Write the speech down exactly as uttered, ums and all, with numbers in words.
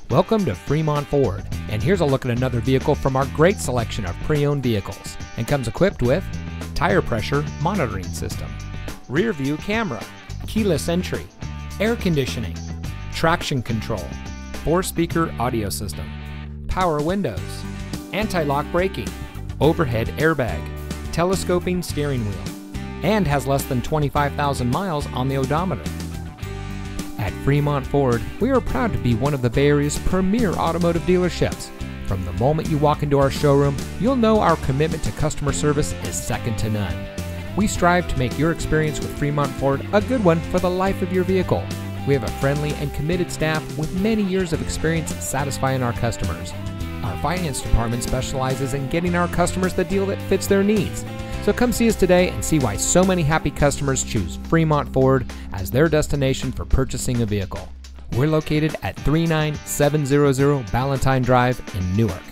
Welcome to Fremont Ford, and here's a look at another vehicle from our great selection of pre-owned vehicles, and comes equipped with tire pressure monitoring system, rear view camera, keyless entry, air conditioning, traction control, four speaker audio system, power windows, anti-lock braking, overhead airbag, telescoping steering wheel, and has less than twenty-five thousand miles on the odometer. At Fremont Ford, we are proud to be one of the Bay Area's premier automotive dealerships. From the moment you walk into our showroom, you'll know our commitment to customer service is second to none. We strive to make your experience with Fremont Ford a good one for the life of your vehicle. We have a friendly and committed staff with many years of experience satisfying our customers. Our finance department specializes in getting our customers the deal that fits their needs. So come see us today and see why so many happy customers choose Fremont Ford as their destination for purchasing a vehicle. We're located at three nine seven zero zero Ballantine Drive in Newark.